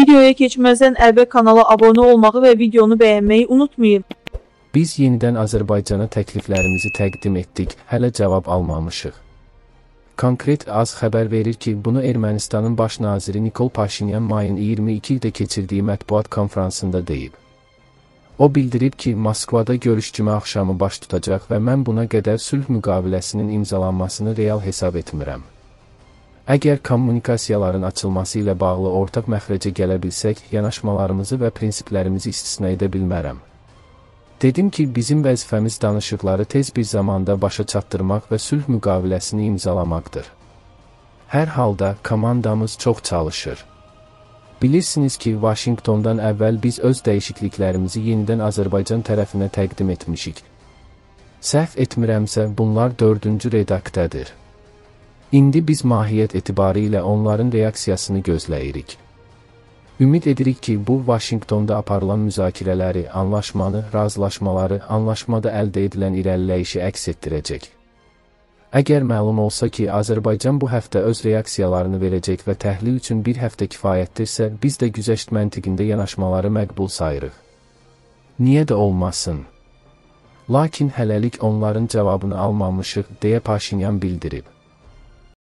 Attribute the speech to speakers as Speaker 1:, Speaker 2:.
Speaker 1: Videoya keçməzdən əvvəl kanala abunə olmağı və videonu bəyənməyi unutmayın.
Speaker 2: Biz yenidən Azərbaycana təkliflərimizi təqdim etdik, hələ cavab almamışıq. Konkret AZ xəbər verir ki, bunu Ermənistanın baş naziri Nikol Paşinyan mayın 22-də keçirdiyi mətbuat konfransında deyib. O bildirib ki, Moskvada görüş cümə axşamı baş tutacaq və mən buna qədər sülh müqaviləsinin imzalanmasını real hesab etmirəm. Əgər kommunikasiyaların açılması ilə bağlı ortaq məxrəcə gələ bilsək, yanaşmalarımızı və prinsiplərimizi istisna edə bilmərəm. Dedim ki, bizim vəzifəmiz danışıqları tez bir zamanda başa çatdırmaq və sülh müqaviləsini imzalamaqdır. Hər halda, komandamız çox çalışır. Bilirsiniz ki, Vaşinqtondan əvvəl biz öz dəyişikliklərimizi yenidən Azərbaycan tərəfinə təqdim etmişik. Səhv etmirəmsə, bunlar 4-cü redaktədir. İndi biz mahiyyət etibarı ilə onların reaksiyasını gözləyirik. Ümid edirik ki, bu, Vaşinqtonda aparılan müzakirələri, anlaşmanı, razılaşmaları, anlaşmada əldə edilən irəliləyişi əks etdirəcək. Əgər məlum olsa ki, Azərbaycan bu həftə öz reaksiyalarını verəcək və təhlil üçün bir həftə kifayətdirsə, biz də güzəşt məntiqində yanaşmaları məqbul sayırıq. Niyə də olmasın? Lakin hələlik onların cavabını almamışıq, deyə Paşinyan bildirib.